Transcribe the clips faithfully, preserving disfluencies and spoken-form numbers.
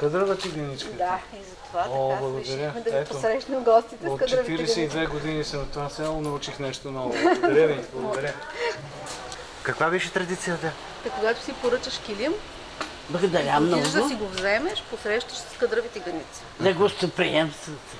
къдрава ти геничка? Да, и за това О, така благодаря. решихме да ви Ето, посрещнем гостите с от къдравите четиридесет и две години съм в това село, научих нещо ново. Благодаря ви, благодаря. Каква беше традицията? Та, когато си поръчаш килим, Благодаря много. отидеш да си го вземеш, посрещаш с къдравите гъници. Да гостоприемствате.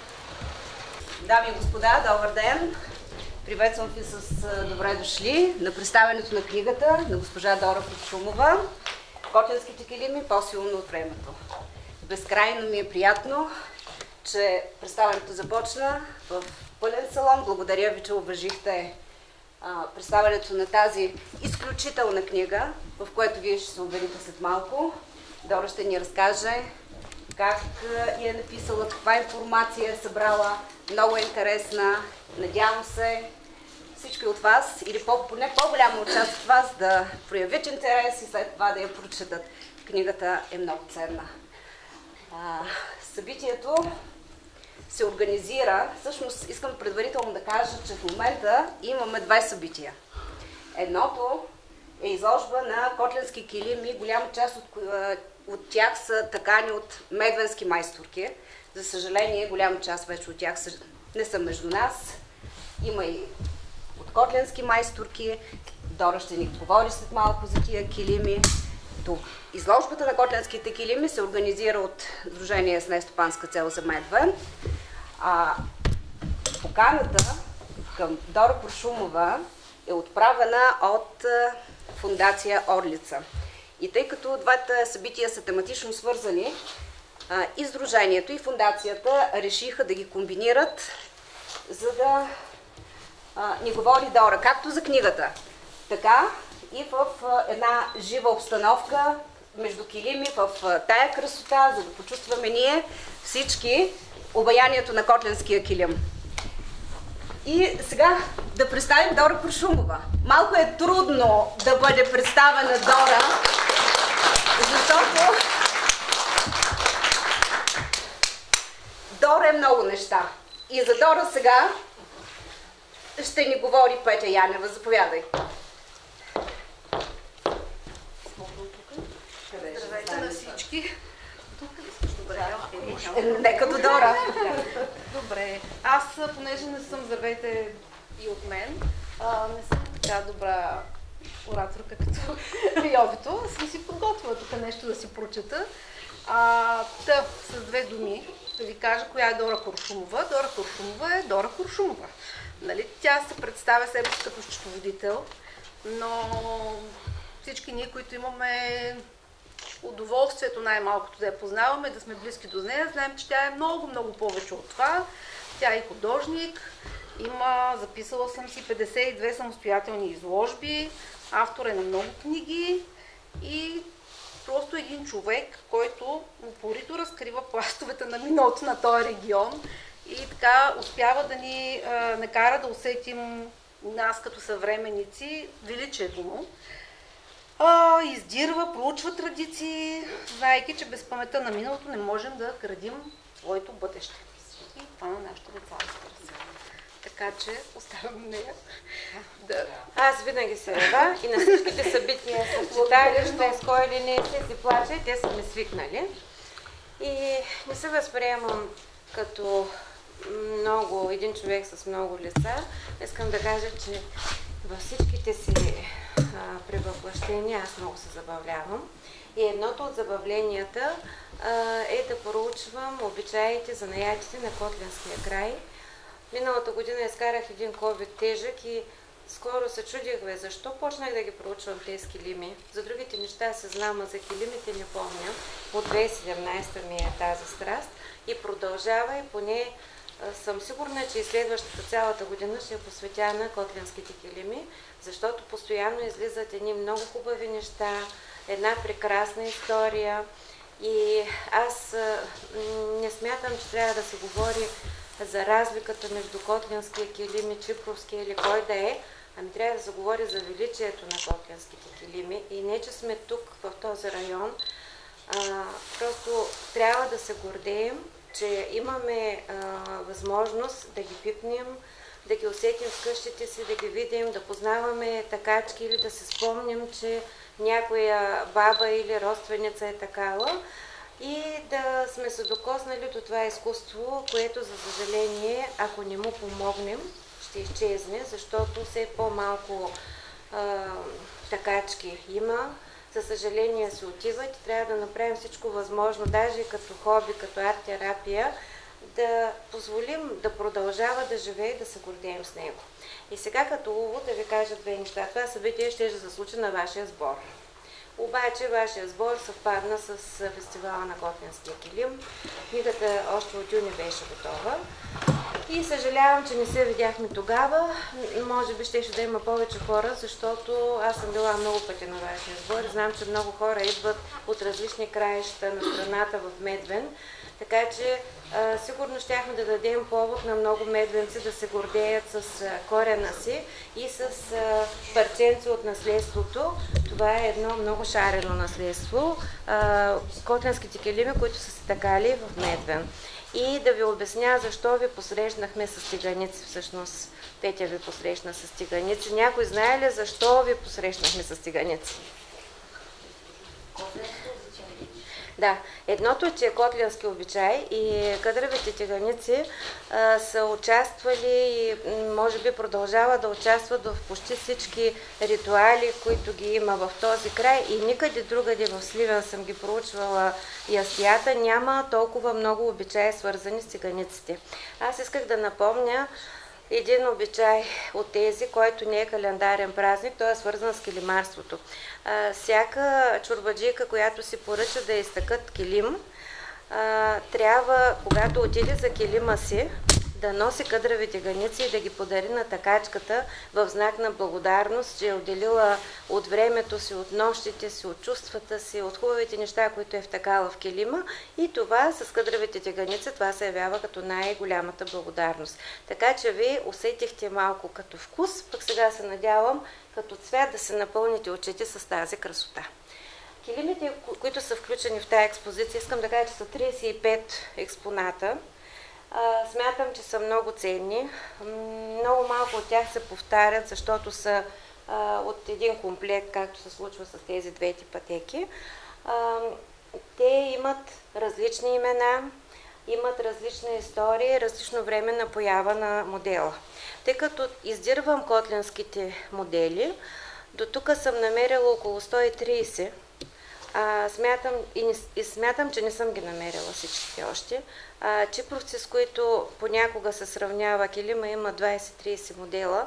Дами и господа, добър ден! Приветствам ви с добре дошли на представянето на книгата на госпожа Дора Куршумова "Котленските килими по-силно от времето". Безкрайно ми е приятно, че представянето започна в пълен салон. Благодаря ви, че уважихте а, представянето на тази изключителна книга, в което вие ще се убедите след малко. Дора ще ни разкаже как я е написала, каква информация е събрала. Много е интересна. Надявам се всички от вас, или по, поне по-голяма част от вас, да проявят интерес и след това да я прочетат. Книгата е много ценна. А, събитието се организира, всъщност искам предварително да кажа, че в момента имаме две събития. Едното е изложба на котленски килими, голяма част от, от тях са такани от медвенски майсторки. За съжаление, голяма част вече от тях са, не са между нас. Има и от котленски майсторки. Дора ще ни говори след малко за тия килими. Изложбата на котленските килими се организира от Сдружение с нестопанска цел за Медвен. А поканата към Дора Куршумова е отправена от фондация Орлица. И тъй като двата събития са тематично свързани, и Сдружението, и фондацията решиха да ги комбинират, за да а, ни говори Дора както за книгата, така и в а, една жива обстановка между килими, в а, тая красота, за да почувстваме ние всички обаянието на котленския килим. И сега да представим Дора Куршумова. Малко е трудно да бъде представена Дора, защото Дора е много неща. И за Дора сега ще ни говори Петя Янева. Заповядай. Здравейте на всички. Тук ли искаш? Добре. Не като Дора. Добре. Аз, понеже не съм, здравейте и от мен, а, не съм така добра ораторка като Йовито, съм си подготвила тук нещо да си прочета. А, та, с две думи да ви кажа коя е Дора Куршумова. Дора Куршумова е Дора Куршумова. Нали? Тя се представя себе си като счетоводител, но всички ние, които имаме удоволствието най-малкото да я познаваме, да сме близки до нея, знаем, че тя е много-много повече от това. Тя е художник, има, записала съм си петдесет и две самостоятелни изложби, автор е на много книги и просто един човек, който упорито разкрива пластовете на миналото на този регион и така успява да ни а, накара да усетим нас като съвременници величието му. А, издирва, проучва традиции, знаейки, че без паметта на миналото не можем да градим своето бъдеще. И това на нашите деца, разбира се. Така че оставям нея да... Аз винаги се ява и на всичките събития с читалища, с кой или не ще си плача, те са ме свикнали. И не се възприемам като много, един човек с много лица. Искам да кажа, че във всичките си а, превъплъщения аз много се забавлявам. И едното от забавленията а, е да проучвам обичаите, занаятите на Котленския край. Миналата година изкарах един ковид тежък и скоро се чудих, бе, защо почнах да ги проучвам тези килими. За другите неща се знам, а за килимите не помня. От две хиляди и седемнадесета ми е тази страст и продължава и поне а, съм сигурна, че и следващата цялата година ще е посветя на котленските килими, защото постоянно излизат едни много хубави неща, една прекрасна история и аз а, не смятам, че трябва да се говори за разликата между котленския килим и чипровския или кой да е, ами трябва да се говори за величието на котленските килими и не, че сме тук в този район, а, просто трябва да се гордеем, че имаме а, възможност да ги пипнем, да ги усетим в къщите си, да ги видим, да познаваме такачки или да се спомним, че някоя баба или родственица е такава. и да сме се докоснали до това изкуство, което за съжаление, ако не му помогнем, ще изчезне, защото все по-малко такачки има. За съжаление се отиват и трябва да направим всичко възможно, даже като хоби, като арт-терапия, да позволим да продължава да живее и да се гордеем с него. И сега като увод да ви кажа две неща. Това събитие ще се случи на вашия сбор. Обаче вашия сбор съвпадна с фестивала на Котлянския килим. Книгата още от юни беше готова. И съжалявам, че не се видяхме тогава. Може би ще да има повече хора, защото аз съм била много пъти на вашия сбор. Знам, че много хора идват от различни краища на страната в Медвен. Така че а, сигурно щяхме да дадем повод на много медвенци да се гордеят с а, корена си и с а, парченце от наследството. Това е едно много шарено наследство. А, котлянските килими, които са се такали в Медвен. И да ви обясня защо ви посрещнахме с тиганици. Всъщност Петя ви посрещна с тиганици. Някой знае ли защо ви посрещнахме с тиганици? Да, едното е, че е котлянски обичай и кадравите тиганици а, са участвали и може би продължават да участват в почти всички ритуали, които ги има в този край, и никъде другаде в Сливен съм ги проучвала ястията, няма толкова много обичаи свързани с тиганиците. Аз исках да напомня един обичай от тези, който не е календарен празник, той е свързан с килимарството. А, всяка чорбаджийка, която си поръча да изтъкат килим, а, трябва, когато отиде за килима си, да носи къдрави тиганици и да ги подари на такачката в знак на благодарност, че е отделила от времето си, от нощите си, от чувствата си, от хубавите неща, които е втакала в килима. И това с къдравите тиганици, това се явява като най-голямата благодарност. Така че ви усетихте малко като вкус, пък сега се надявам като цвят да се напълните очите с тази красота. Килимите, които са включени в тази експозиция, искам да кажа, че са тридесет и пет експоната. Uh, смятам, че са много ценни. Много малко от тях се повтарят, защото са uh, от един комплект, както се случва с тези двете пътеки. Uh, те имат различни имена, имат различна история, различно време на поява на модела. Тъй като издирвам котлянските модели, до тук съм намерила около сто и тридесет. А, смятам, и, не, и смятам, че не съм ги намерила всичките още. А, чипровци, с които понякога се сравнява килима, има двадесет-тридесет модела,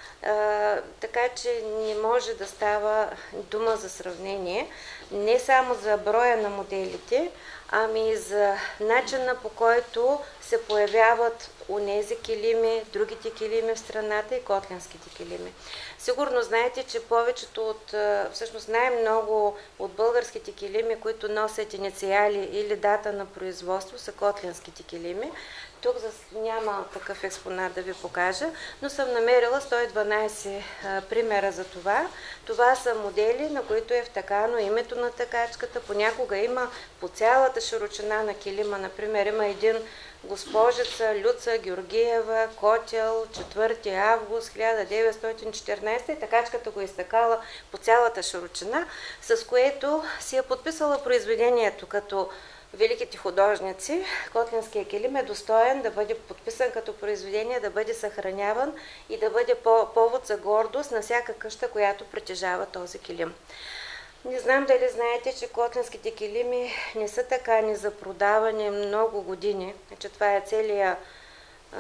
а, така че не може да става дума за сравнение. Не само за броя на моделите, ами и за начина, по който се появяват онези килими, другите килими в страната и котлянските килими. Сигурно знаете, че повечето от, всъщност най-много от българските килими, които носят инициали или дата на производство, са котлянските килими. Тук няма такъв експонат да ви покажа, но съм намерила сто и дванадесет а, примера за това. Това са модели, на които е втакано името на такачката. Понякога има по цялата широчина на килима. Например, има един госпожица Люца Георгиева, Котел, четвърти август хиляда деветстотин и четиринадесета, и такачката го изтъкала по цялата широчина, с което си е подписала произведението като великите художници. Котлянския килим е достоен да бъде подписан като произведение, да бъде съхраняван и да бъде повод за гордост на всяка къща, която притежава този килим. Не знам дали знаете, че котлянските килими не са такани за продаване много години, че това е целия а,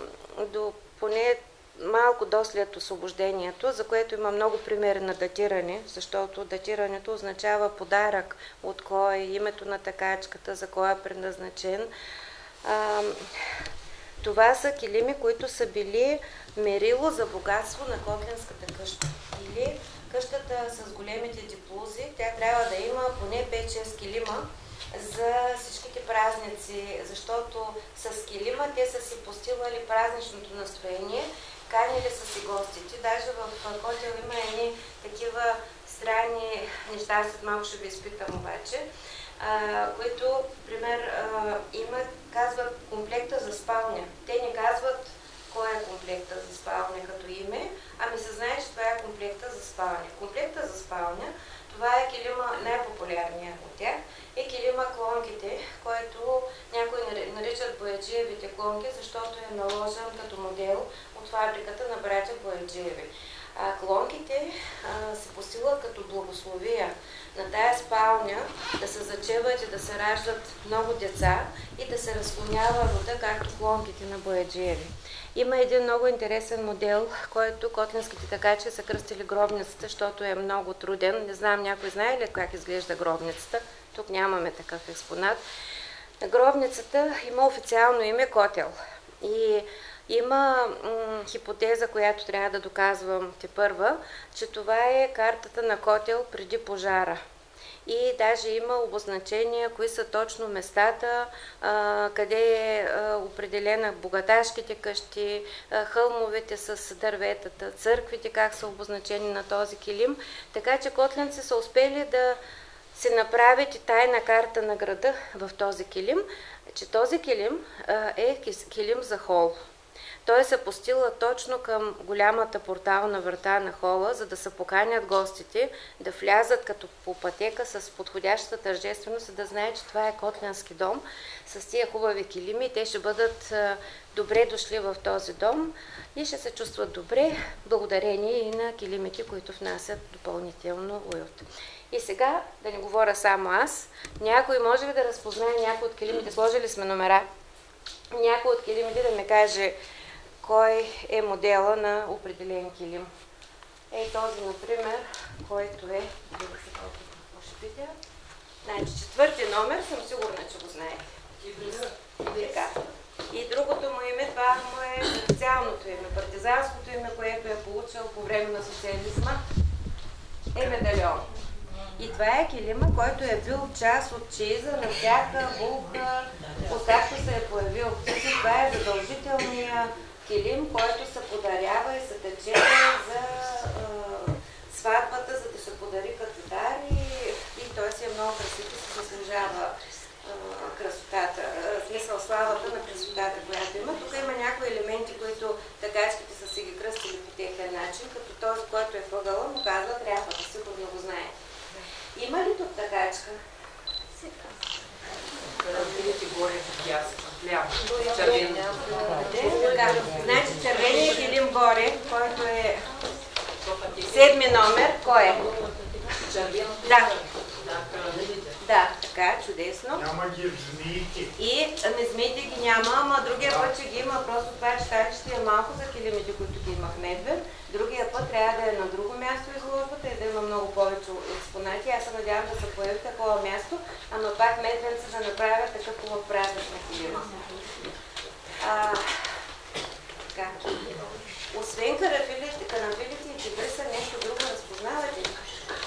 до поне малко до след освобождението, за което има много примери на датиране, защото датирането означава подарък, от кой е името на такачката, за кой е предназначен. А, това са килими, които са били мерило за богатство на котлянската къща. Или къщата с големите диплози, тя трябва да има поне пет-шест килима за всичките празници, защото с килима те са си постигали празничното настроение, канили са си гостите. Даже в Котел има едни такива странни неща, след малко ще ви изпитам обаче, а, които, пример, а, имат, казват комплекта за спалня. Те не казват кой е комплекта за спалня като име, ами се знае, че това е комплекта за спалня. Комплекта за спалня, това е килима, най-популярният от тях, е килима клонките, от фабриката на братя Бояджиеви. А клонките а, се постилат като благословия на тая спалня да се зачеват и да се раждат много деца и да се разклонява рода, както клонките на Бояджиеви. Има един много интересен модел, който котлинските такачи са кръстили гробницата, защото е много труден. Не знам, някой знае ли как изглежда гробницата? Тук нямаме такъв експонат. Гробницата има официално име Котел. И има м- хипотеза, която трябва да доказвам тепърва, че това е картата на Котел преди пожара. И даже има обозначения, кои са точно местата, а, къде е а, определена богаташките къщи, а, хълмовете с дърветата, църквите, как са обозначени на този килим. Така че котлянци са успели да се направят и тайна карта на града в този килим, че този килим а, е килим за хол. Той се постила точно към голямата портална врата на хола, за да се поканят гостите да влязат като по пътека с подходящата тържественост и да знаят, че това е котлянски дом с тия хубави килими. Те ще бъдат а, добре дошли в този дом и ще се чувстват добре, благодарение и на килимите, които внасят допълнително уют. И сега, да не говоря само аз, някой може ли да разпознае някой от килимите, сложили сме номера, някой от килимите да ми каже кой е модела на определен килим. Ей този, например, който е, значи четвърти номер, съм сигурна, че го знаете. Така. И другото му име, това му е официалното име, партизанското име, което е получил по време на социализма, е медальон. И това е килима, който е бил част от чейза на всяка булка, откакто се е появил. Това е задължителния килим, който се подарява и се тече за а, сватбата, за да се подари като дар и, и той си е много красив и се заслужава а, красотата, в смисъл славата на красотата, която има. Тук има някои елементи, които такачките са си ги кръстили по техен начин, като този, който е въгъла, му казва тряпата, сигурно го знаете. Има ли тук такачка? Видите горе в пясък, ляво, червения. Значи червеният килим горе, който е седми номер, кой е? Да. Да, така, чудесно. Няма ги змиите. И не змиите ги няма, ама другия път, че ги има, просто това читалище е малко за килимите, които ги има в Медвед. Другия път трябва да е на друго място изложбата и да има много повече експонати. Аз се надявам да се появи такова място, ама пак медвенци да направят такъв хубав празник на килима. А, така. Освен карафилите, канафилите и тигриса, нещо друго разпознавате ли?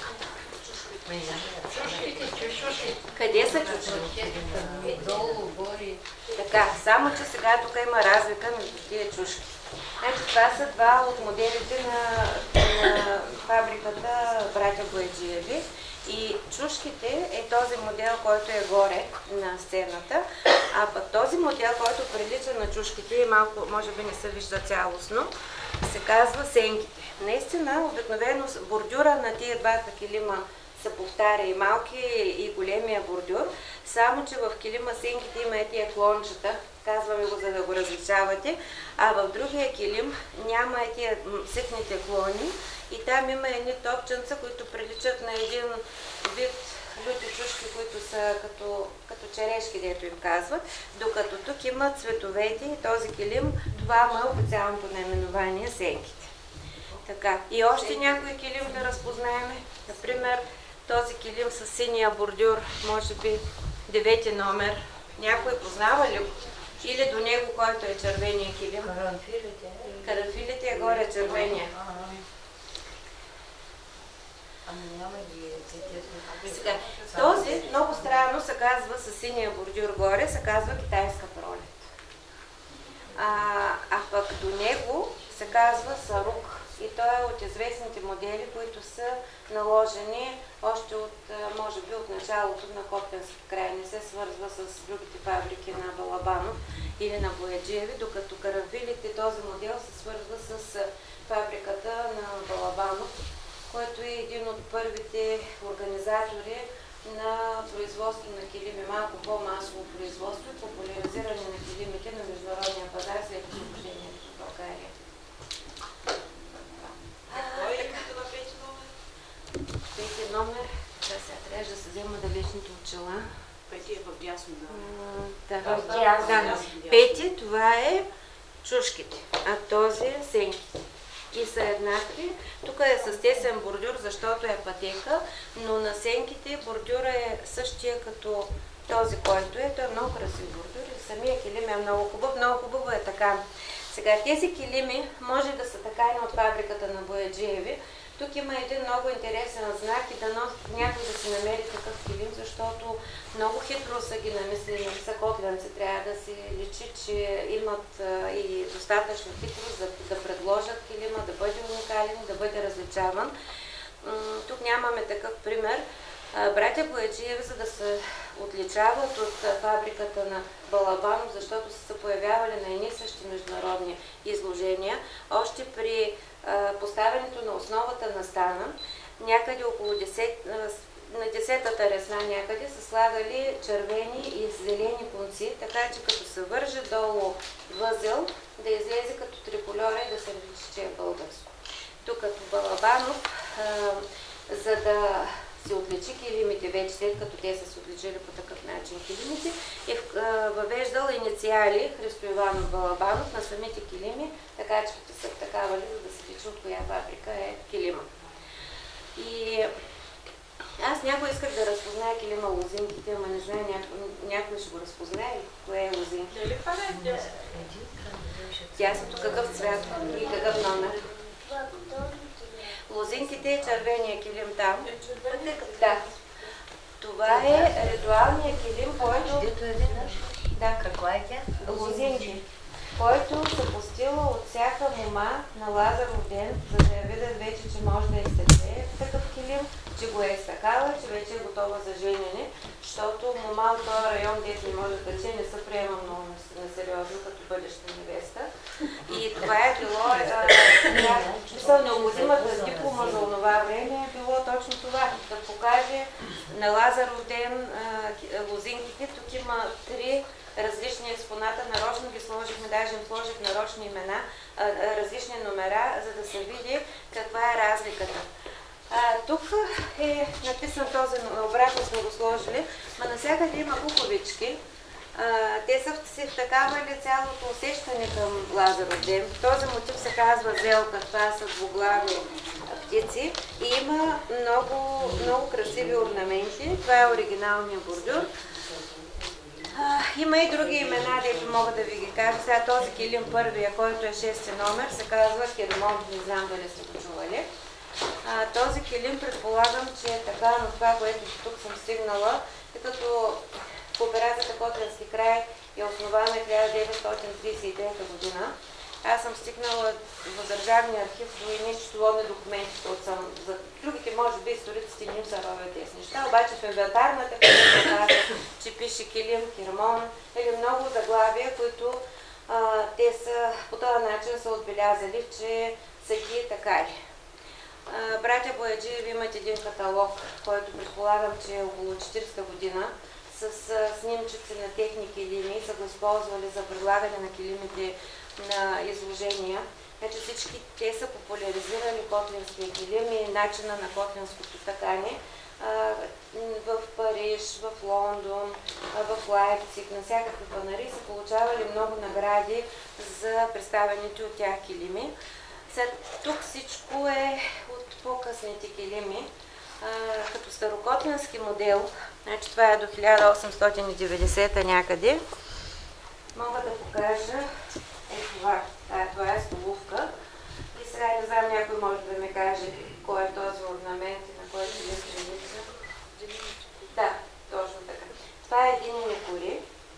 Къде са чушки? Долу, гори. Така, само че сега тук има разлика между тия чушки. Значи това са два от моделите на, на фабриката братя Бояджиеви. И чушките е този модел, който е горе на сцената, а пък този модел, който прилича на чушките и малко, може би не се вижда цялостно, се казва сенките. Наистина, обикновено бордюра на тия двата килима се повтаря и малки и големия бордюр, само че в килима сенките има етия клончета, казваме го за да го различавате, а в другия килим няма етия ситните клони и там има едни топченца, които приличат на един вид люти чушки, които са като, като черешки, дето им казват, докато тук има цветовете и този килим, това му е официалното наименование сенките. Така, и още някой килим да разпознаеме, например този килим с синия бордюр, може би девети номер. Някой познава ли го? Или до него, който е червения килим? Карамфилите. Карамфилите е горе червения. Ами няма ги Сега, този много странно се казва с синия бордюр горе, се казва китайска пролет. А, а пък до него се казва сарук. И той е от известните модели, които са наложени още от, може би, от началото на Котлянския край. Не се свързва с другите фабрики на Балабанов или на Бояджиеви, докато каравилите, този модел се свързва с фабриката на Балабанов, който е един от първите организатори на производство на килими, малко по-масово производство и популяризиране на килимите на международния пазар след освобождението в България. дясното очила. Пети е в дясно, да. Да, Да, в да, дясно. да, Да. да. Пети, това е чушките, а този е сенките. И са еднакви. Тук е с тесен бордюр, защото е пътека, но на сенките бордюра е същия като този, който е. Той е много красив бордюр и самия килим е много хубав. Много хубаво е така. Сега тези килими може да са така и от фабриката на Бояджиеви. Тук има един много интересен знак и дано някой да си намери такъв килим, защото много хитро са ги намислили, са котлянци. Трябва да си личи, че имат а, и достатъчно хитрост да, да предложат килима, да бъде уникален, да бъде различаван. М- тук нямаме такъв пример. А, братя Бояджиеви, за да се отличават от а, фабриката на Балабанов, защото са се появявали на едни същи международни изложения, още при поставянето на основата на стана, някъде около десет, на десетата ресна някъде са слагали червени и зелени конци, така че като се върже долу възел, да излезе като трикольора и да се види, че е българско. Тук като Балабанов, а, за да се отличи килимите вече, след като те са се отличили по такъв начин килимите, е въвеждал инициали Христо Иванов Балабанов на самите килими, така че са такава ли, за да се личи от коя фабрика е килима. И аз някой исках да разпозная килима лозинките, ама не знае, някой, някой ще го разпознае ли, кое е лозинки. Дали това не е Дясното какъв цвят и какъв номер? Лозинките е червения килим там. Да. Това е ритуалният килим, който... Да. Каква е тя? Лозинки, който се постила от всяка мома на Лазаров ден, за да я видят вече, че може да изтече такъв килим, че го е изтакала, че вече е готова за женене, защото мома от този район, дето не може да тече, не се приема много несериозно като бъдеща невеста. И това е било, мисля, необходимата диплома за онова време е било точно това, да покаже на Лазаров ден а, лозинките. Тук има три различни експоната, нарочно ги сложихме, даже им сложих нарочни имена, а, различни номера, за да се види каква е разликата. А, тук е написан този, обратно сме го сложили, но навсякъде има куковички. А, те са си втакавали цялото усещане към Лазаров ден. Този мотив се казва зелка, това са двуглави птици и има много, много красиви орнаменти. Това е оригиналният бордюр. А, има и други имена, дето мога да ви ги кажа. Сега този килим първия, който е шести номер, се казва Хермон, не знам дали сте го чували. А, този килим предполагам, че е така, но това, което тук съм стигнала, е като кооперацията Котлянски край е основана хиляда деветстотин тридесет и трета година. Аз съм стигнала в Държавния архив до едни счетоводни документи, защото съм за другите, може би, историците не им са ровят тези неща, обаче в инвентарната книга се казва, че пише килим, хермон, или много заглавия, които а, те са по този начин са отбелязали, че са ги такари. А, братя Бояджиеви имат един каталог, който предполагам, че е около четиридесета година, с а, снимчици на техни килими, са го използвали за предлагане на килимите на изложения. Вече всички те са популяризирали котлянския килим и начина на котлянското такане в Париж, в Лондон, в Лайпциг, на всякакви панари са получавали много награди за представените от тях килими. След тук всичко е от по-късните килими, като старокотлянски модел, значи това е до хиляда осемстотин и деветдесета някъде. Мога да покажа е това. А, това е столовка. И сега не знам, някой може да ми каже кой е този орнамент и на кой килим ще лица. Да, точно така. Това е един некори.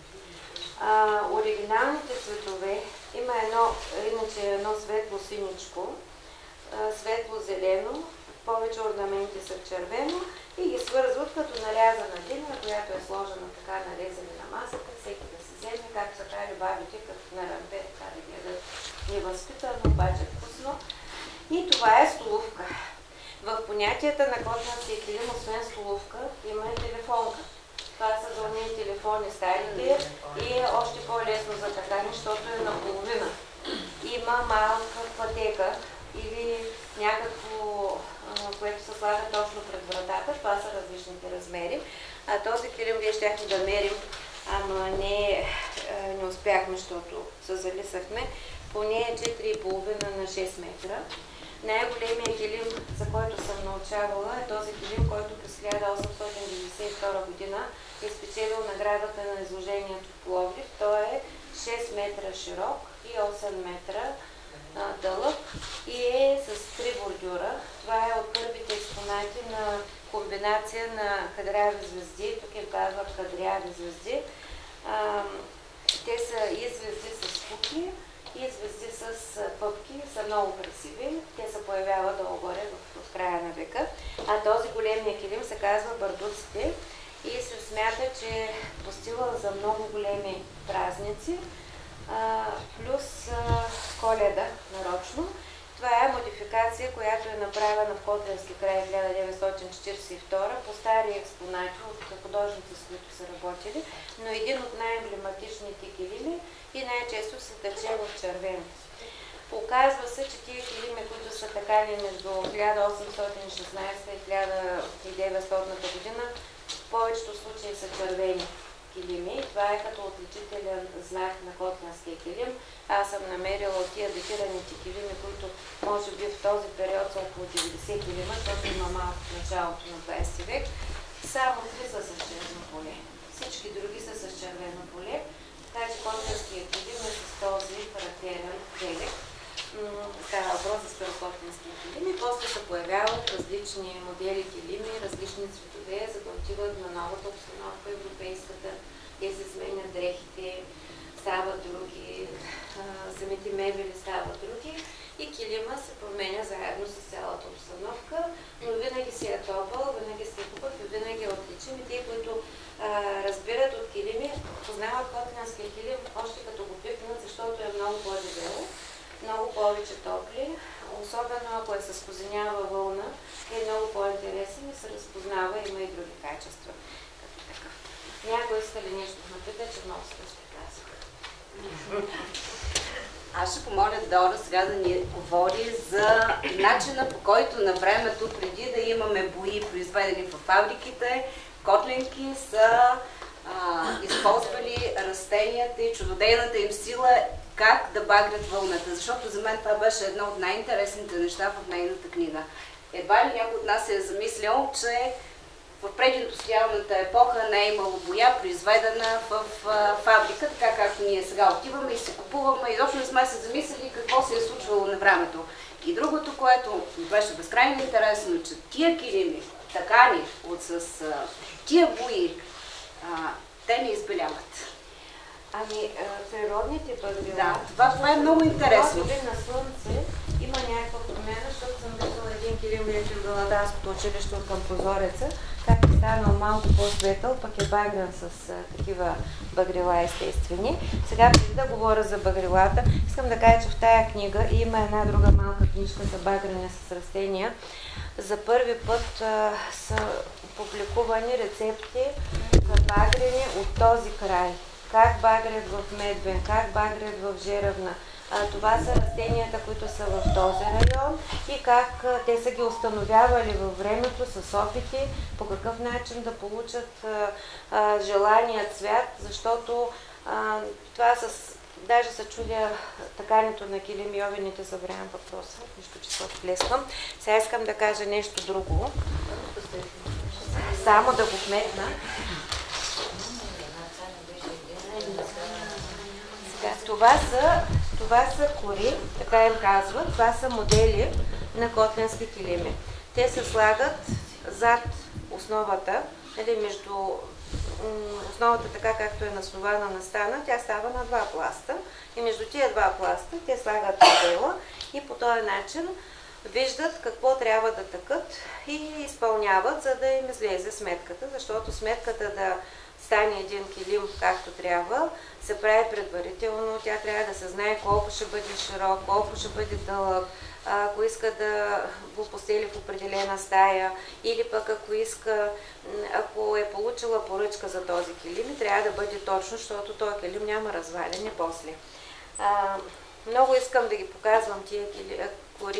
Оригиналните цветове има едно, иначе едно светло-синичко, светло-зелено, повече орнаменти са червено и ги свързват като нарязана дина, която е сложена така нарезана на масата, всеки да се вземе, както са кали бабите, като на рампе, така да гледат невъзпитано, обаче вкусно. И това е столовка. В понятията на котлянския килим, освен столовка, има и телефонка. Това са дълни телефони старите и е още по-лесно за такане, защото е наполовина. Има малка пътека или някакво, което се слага точно пред вратата. Това са различните размери. А този килим вие щяхме да мерим, ама не, не успяхме, защото се залисахме. Поне е четири и половина на шест метра. Най-големият килим, за който съм научавала, е този килим, който през хиляда осемстотин деветдесет и втора година е спечелил наградата на изложението в Пловдив. Той е шест метра широк и осем метра а, дълъг и е с три бордюра. Това е от първите експонати на комбинация на кадряви звезди. Тук им казват кадряви звезди. А, те са и звезди с пуки, и звезди с пъпки, са много красиви. Те се появяват долу-горе в, в края на века. А този големия килим се казва бардуците и се смята, че е постила за много големи празници, а, плюс а, Коледа нарочно. Това е модификация, която е направена в Котленски край в хиляда деветстотин четиридесет и втора по стари експонати от художници, с които са работили, но един от най-емблематичните килими и най-често се тъче в червено. Оказва се, че тия килими, които са такани между хиляда осемстотин и шестнадесета и хиляда деветстотната година, в повечето случаи са червени килими. Това е като отличителен знак на Котленския килим. Аз съм намерила от тия датираните килими, които може би в този период са около деветдесет килима, защото има малко в началото на двадесети век. Само три са с червено поле. Всички други са с червено поле. Така че Котленския килим е с този характерен белег. Става въпрос за старокотленски килими. После се появяват различни модели килими, различни цветове, за да отиват на новата обстановка, европейската. Те се сменят дрехите, стават други, самите мебели стават други и килима се променя заедно с цялата обстановка, но винаги си е топъл, винаги си е хубав и винаги е отличен. И те, които а, разбират от килими, познават Котленския килим още като го пипнат, защото е много по-дебело, много повече топли, особено ако е с козинява вълна, е много по-интересен и се разпознава, има и други качества. Някой иска ли нещо да напита, че много се разприказвах. Аз ще помоля Дора сега да ни говори за начина, по който на времето, преди да имаме бои, произведени в фабриките, котленки са а, използвали растенията и чудодейната им сила как да багрят вълната. Защото за мен това беше едно от най-интересните неща в нейната книга. Едва ли някой от нас се е замислял, че в прединдустриалната епоха не е имало боя, произведена в а, фабрика, така както ние сега отиваме и се купуваме. И точно не сме се замислили какво се е случвало на времето. И другото, което беше безкрайно интересно, че тия килими, такани от с а, тия бои, а, те не избеляват. Ами, природните бъгрила... Да, това, това е много интересно. На слънце има някаква промяна, защото съм виждала един килим леки в Галаданското училище от към прозореца, как е станал малко по-светъл, пък е багрен с а, такива бъгрила естествени. Сега, преди да говоря за бъгрилата, искам да кажа, че в тая книга има една друга малка книжка за багрене с растения. За първи път а, са публикувани рецепти за багрене от този край. Как багрят в Медвен, как багрят в Жеравна. А, това са растенията, които са в този район и как а, те са ги установявали във времето с опити, по какъв начин да получат а, а, желания цвят, защото а, това с... Даже се чудя такането на килими, овените забравям въпроса, нищо, че се отплескам. Сега искам да кажа нещо друго. Само да го вметна. Това са, това са кори, така им казват, това са модели на котленски килими. Те се слагат зад основата, нали, между основата така както е наслована на стана, тя става на два пласта и между тия два пласта те слагат модела и по този начин виждат какво трябва да тъкат и изпълняват, за да им излезе сметката, защото сметката да стане един килим както трябва, се прави предварително, тя трябва да се знае колко ще бъде широк, колко ще бъде дълъг, ако иска да го постели в определена стая или пък ако иска, ако е получила поръчка за този килим, трябва да бъде точно, защото този килим няма разваляне после. А, много искам да ги показвам тия кори, защото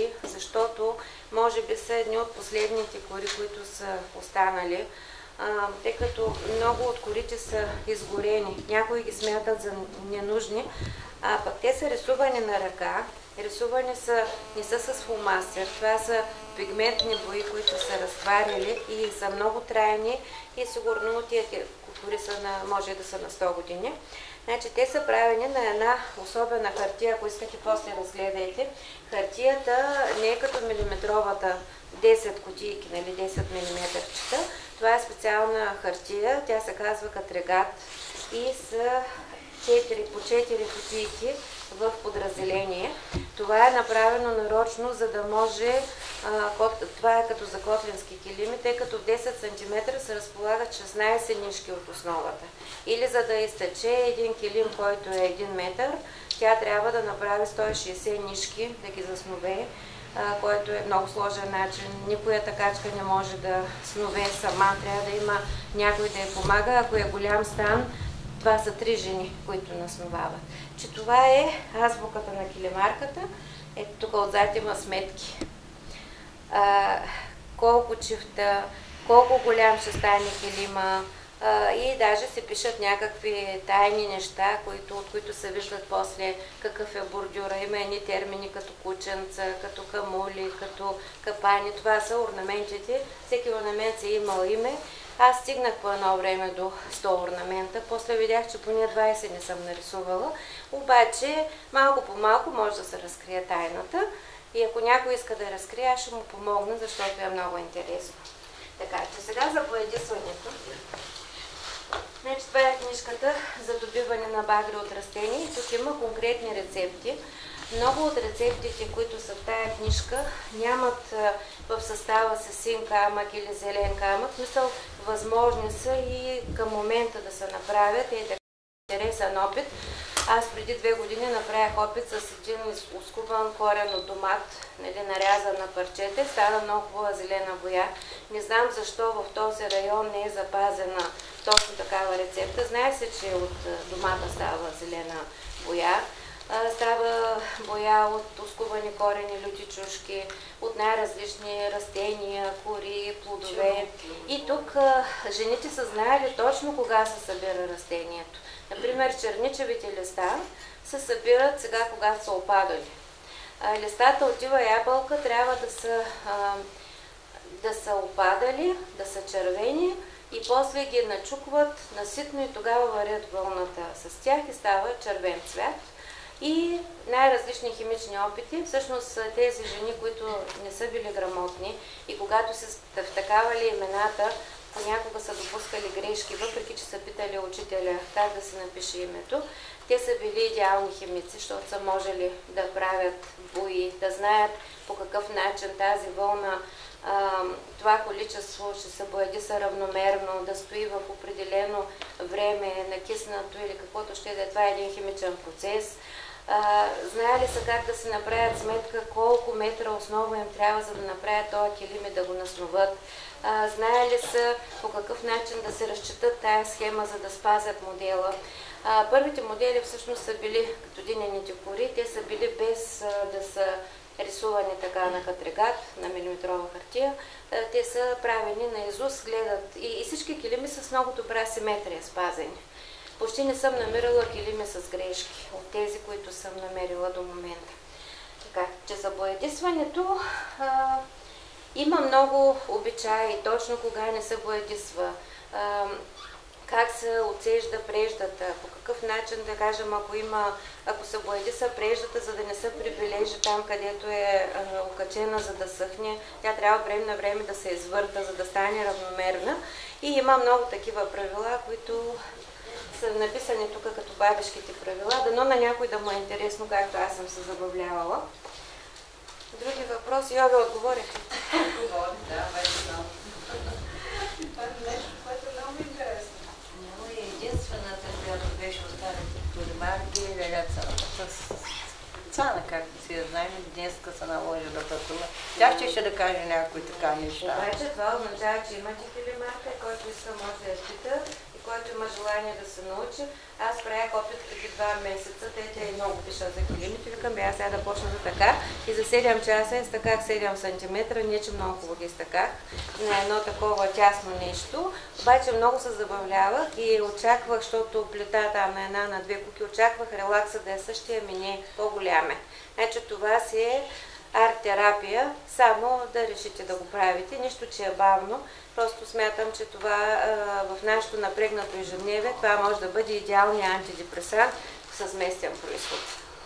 защото може би са едни от последните кори, които са останали, а, тъй като много от корите са изгорени. Някои ги смятат за ненужни, а пък те са рисувани на ръка. Рисувани са, не са с фломастер, това са пигментни бои, които са разтваряли и са много трайни и сигурно тия кори са на, може да са на сто години. Значи те са правени на една особена хартия, ако искате после разгледайте. Хартията не е като милиметровата десет кутийки, нали, десет милиметърчета. Това е специална хартия, тя се казва катрегат и са четири по четири кутийки в подразделение. Това е направено нарочно, за да може, а, кот, това е като за котлински килими, тъй като в десет сантиметра се разполагат шестнайсет нишки от основата. Или за да изтече един килим, който е един метър, тя трябва да направи сто и шейсет нишки, да ги заснове, а, който е много сложен начин. Никоя такачка не може да снове сама, трябва да има някой да я помага. Ако е голям стан, това са три жени, които насновават. Че това е азбуката на килимарката. Ето тук отзад има сметки. А, колко чифта, колко голям ще стане килима а, и даже се пишат някакви тайни неща, които, от които се виждат после какъв е бордюра. Има едни термини като кученца, като камули, като капани. Това са орнаментите. Всеки орнамент си е имал име. Аз стигнах по едно време до сто орнамента, после видях, че поне двайсет не съм нарисувала, обаче малко по малко може да се разкрие тайната и ако някой иска да я разкрие, аз ще му помогна, защото е много интересно. Така, че сега за боядисването. Значи, това е книжката за добиване на багри от растения и тук има конкретни рецепти. Много от рецептите, които са в тая книжка, нямат в състава си син камък или зелен камък. Мисъл, възможни са и към момента да се направят. И така интересен опит. Аз преди две години направих опит с един изкубан корен от домат, нали, нарязан на парчета. Стана много хубава зелена боя. Не знам защо в този район не е запазена точно такава рецепта. Знае се, че от домата става зелена боя. Става боя от оскубани корени, люти чушки, от най-различни растения, кори, плодове. И тук жените са знаели точно кога се събира растението. Например, черничевите листа се събират сега, когато са опадали. Листата от дива ябълка трябва да са, да са опадали, да са червени и после ги начукват наситно и тогава варят вълната с тях и става червен цвят. И най-различни химични опити, всъщност тези жени, които не са били грамотни и когато са втакавали имената, понякога са допускали грешки, въпреки че са питали учителя как да се напише името, те са били идеални химици, защото са можели да правят бои, да знаят по какъв начин тази вълна, това количество ще се боядиса равномерно, да стои в определено време, накиснато или каквото ще да е. Това е един химичен процес. Знаели са как да се направят сметка колко метра основа им трябва, за да направят този килим и да го насноват. Знаели са по какъв начин да се разчитат тая схема, за да спазят модела. Първите модели всъщност са били като динените кори, те са били без да са рисувани така на катрегат, на милиметрова хартия. Те са правени на изус, гледат и, и всички килими с много добра симетрия спазени. Почти не съм намирала килими с грешки от тези, които съм намерила до момента. Така, че за боядисването а, има много обичаи, точно кога не се боядисва, а, как се отсежда преждата, по какъв начин, да кажем, ако има, ако се боядиса преждата, за да не се прибележи там, където е а, окачена, за да съхне, тя трябва време на време да се извърта, за да стане равномерна. И има много такива правила, които са написани тук като бабешките правила, дано на някой да му е интересно, както аз съм се забавлявала. Други въпроси? Я ви отговорих ли? Отговорих, да, вече знам. Това е нещо, което е много интересно. Няма и единствената, която беше останала като ремарки, е Леляца с Цана, както си я знаем, днеска се наложи да пътува. Тя ще ще да каже някои така неща. Обаче това означава, че имате килимарка, който иска може да я пита. който има желание да се научи. Аз правях опит преди два месеца, те тя и много пиша за килимите, викам, бе, аз сега да почна за така. И за седем часа изтъках седем сантиметра, не че много хубаво ги изтъках, на едно такова тясно нещо. Обаче много се забавлявах и очаквах, защото плита там на една, на две куки, очаквах релакса да е същия, ми не по-голям е. Значи това си е арт-терапия, само да решите да го правите. Нищо, че е бавно. Просто смятам, че това а, в нашето напрегнато ежедневие, това може да бъде идеалният антидепресант с местен произход.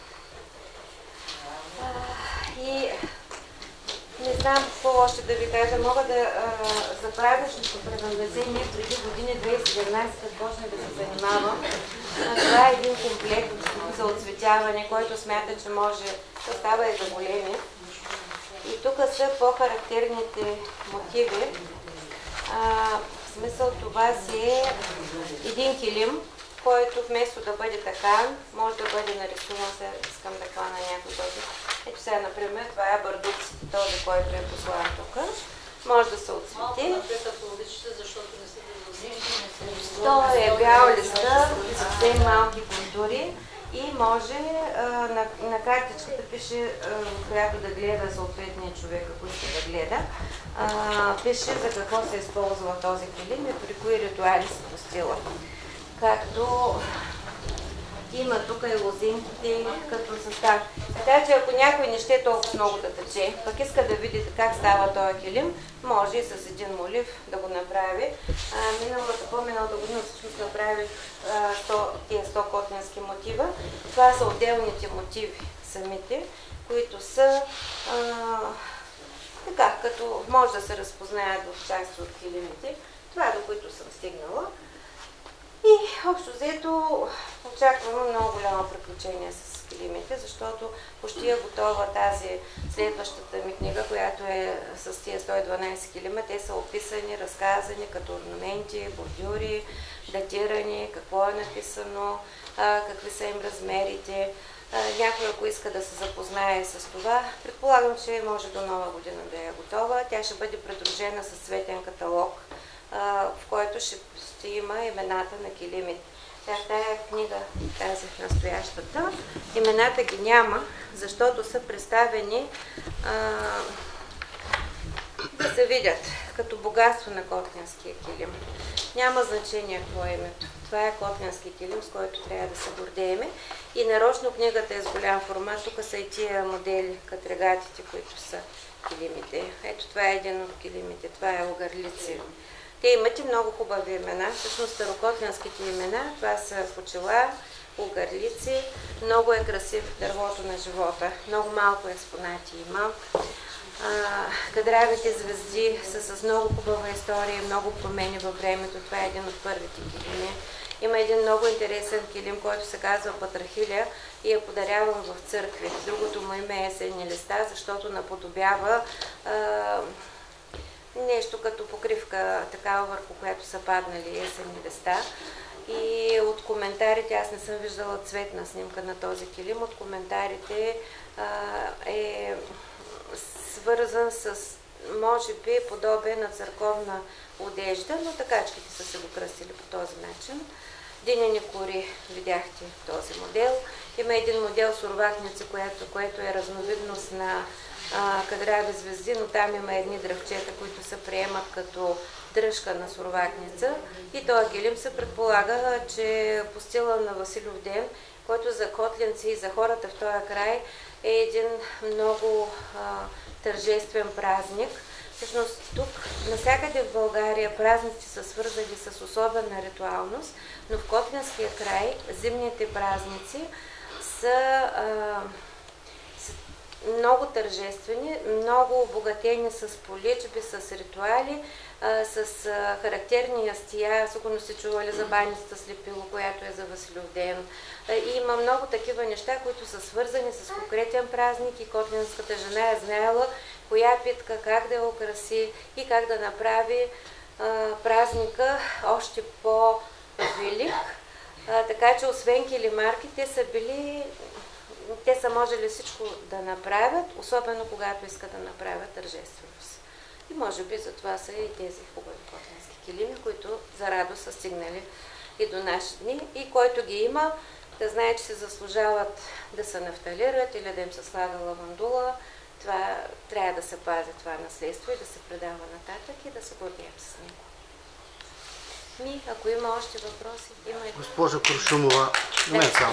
А, и не знам какво още да ви кажа. Мога да а, за правилното превъндазение преди години, две хиляди и седемнадесета, почна да се занимавам. А, това е един комплект за оцветяване, който смята, че може да става и за големи. И тук са по-характерните мотиви. А, в смисъл това си е един килим, който вместо да бъде така, може да бъде нарисуван, сега искам да хвана някой този. Ето сега, например, това е бардуците, този, който е послан тук. Може да се отцвети. Това е бял листа, съвсем малки контури. И може а, на, на картичката пише, а, която да гледа съответния човек, ако иска да гледа, а, пише за какво се използва този килим и при кои ритуали се постила. Както има тук и лозинките като състав. Така че ако някой не ще толкова много да тече, пък иска да видите как става този килим, може и с един молив да го направи. А, миналата, по-миналата година всъщност направих а, сто, тия сто котлински мотива. Това са отделните мотиви самите, които са а, така, като може да се разпознаят в части от килимите. Това е до които съм стигнала. И общо взето очаквам много голямо приключение с килимите, защото почти е готова тази следващата ми книга, която е с тия сто и дванадесет килима. Те са описани, разказани като орнаменти, бордюри, датирани, какво е написано, а, какви са им размерите. А, някой, ако иска да се запознае с това, предполагам, че може до нова година да е готова. Тя ще бъде придружена с цветен каталог, в който ще, ще има имената на килимите. Тя тая книга, тази настоящата, имената ги няма, защото са представени а, да се видят като богатство на котлянския килим. Няма значение какво е името. Това е котлянски килим, с който трябва да се гордееме. И нарочно книгата е с голям формат. Тук са и тия модели, катрегатите, които са килимите. Ето това е един от килимите. Това е огърлици. Те имат и много хубави имена. Всъщност старокотлянските имена, това са почела, огърлици. Много е красив дървото на живота. Много малко експонати има. Кадравите звезди са с много хубава история, много промени във времето. Това е един от първите килими. Има един много интересен килим, който се казва Патрахилия и е подаряван в църкви. Другото му име е Есенни листа, защото наподобява а, нещо като покривка, такава, върху която са паднали есенни листа. И от коментарите, аз не съм виждала цветна снимка на този килим, от коментарите а, е свързан с, може би, подобие на църковна одежда, но такачките са се го красили по този начин. Динени кори, видяхте този модел. Има един модел с урвакници, което, което е разновидност на а, кадрави звезди, но там има едни дръвчета, които се приемат като дръжка на сурвакница. И този килим се предполага, че по стила на Василев ден, който за котлянци и за хората в този край е един много а, тържествен празник. Всъщност тук, навсякъде в България, празници са свързани с особена ритуалност, но в Котлянския край зимните празници са, а, са много тържествени, много обогатени с поличби, с ритуали, а, с а, характерни ястия. Сигурно сте чували за баницата с лепило, която е за Василев ден. А, и има много такива неща, които са свързани с конкретен празник и котлянската жена е знаела коя питка, как да я украси и как да направи а, празника още по-велик. Така че освен килимарки, те са били, те са можели всичко да направят, особено когато искат да направят тържественост. И може би за това са и тези хубави котленски килими, които за радост са стигнали и до наши дни. И който ги има, да знае, че се заслужават да се нафталират или да им се слага лавандула. Това трябва да се пази това наследство и да се предава нататък и да се гордеем с него. Ми, ако има още въпроси, имайте. Госпожа Крушумова, момент само.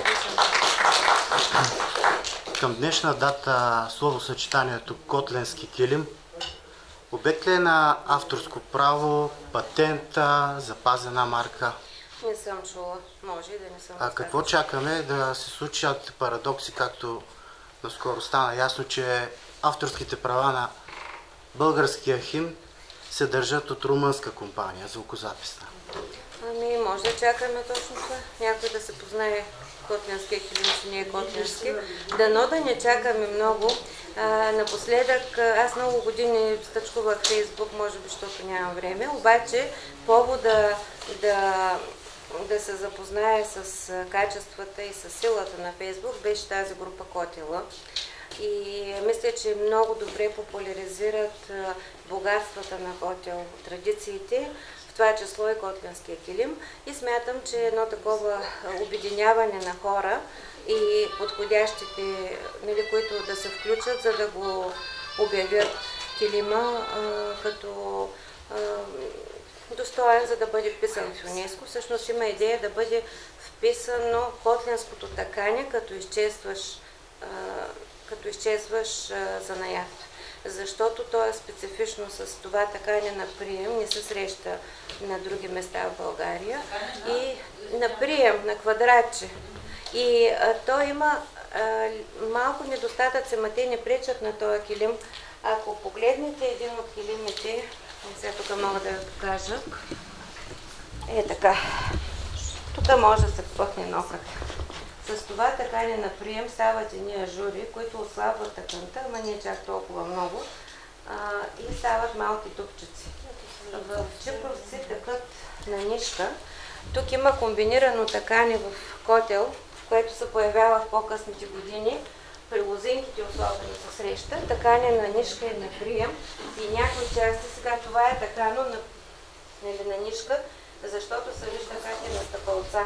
Към днешна дата словосъчетанието котленски килим обект ли е на авторско право, патента, запазена марка? Не съм чула, може и да не съм. А какво чакаме да се случат парадокси, както наскоро стана ясно, че авторските права на българския химн се държат от румънска компания, звукозаписна? Ами, може да чакаме точно това. Някой да се познае котлянския килим, че не е котлянски. Дано да не чакаме много. А, напоследък, аз много години стъчкувах Фейсбук, може би, защото нямам време, обаче повода да, да се запознае с качествата и с силата на Фейсбук беше тази група Котела. И мисля, че много добре популяризират богатствата на Котел, традициите, в това число и котлянския килим. И смятам, че едно такова обединяване на хора и подходящите, нали, които да се включат, за да го обявят килима а, като а, достоен, за да бъде вписан в ЮНЕСКО. Всъщност има идея да бъде вписано котлянското такане, като изчезваш а, като изчезваш а, занаят. Защото то е специфично с това такане на прием, не се среща на други места в България. И на прием, на квадратче. И а, то има а, малко недостатъци, ма те не пречат на този килим. Ако погледнете един от килимите, сега тук мога да я покажа, е така. Тук може да се пъхне нокът. С това такане на прием стават едни ажури, които отслабват тъканта, ама не чак толкова много, а, и стават малки дупчици. В чипровци тъкат на нишка. Тук има комбинирано такане в котел, което се появява в по-късните години. При лозинките особено се среща. Такане на нишка и на прием. И някои части, сега това е такано на, нали, на нишка, защото се вижда как е на стъпалца.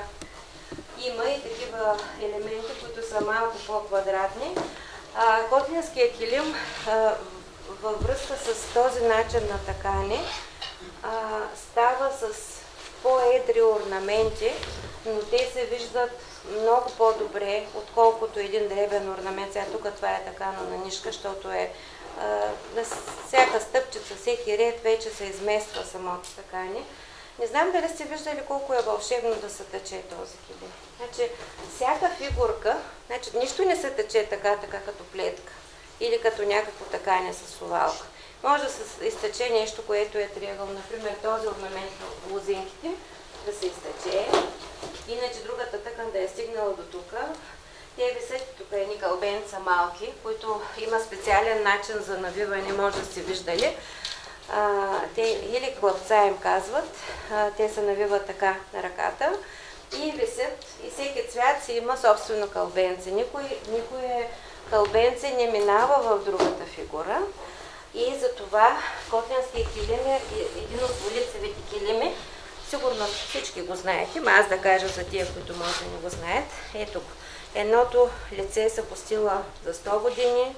Има и такива елементи, които са малко по-квадратни. Котлянският килим а, във връзка с този начин на такане а, става с по-едри орнаменти, но те се виждат много по-добре, отколкото един дребен орнамент. Сега тук това е такано на нишка, защото е а, на всяка стъпчица, всеки ред вече се измества самото такане. Не знам дали сте виждали колко е вълшебно да се тъче този килим. Значи, всяка фигурка, значи, нищо не се тъче така, така като плетка или като някакво такане с совалка. Може да се изтъче нещо, което е триъгъл. Например, този орнамент на лозинките да се изтъче, иначе другата тъкан да е стигнала до тук. Те висят тук едни кълбенца малки, които има специален начин за навиване, може да сте виждали. А, те или клъпца им казват, а, те се навиват така на ръката и висят, и всеки цвят си има собствено кълбенце. Никой, никой кълбенце не минава в другата фигура и затова котлянския килим е един от волицевите килими. Сигурно всички го знаете, но аз да кажа за тия, които може да не го знаят. Ето го. Едното лице се постила за сто години,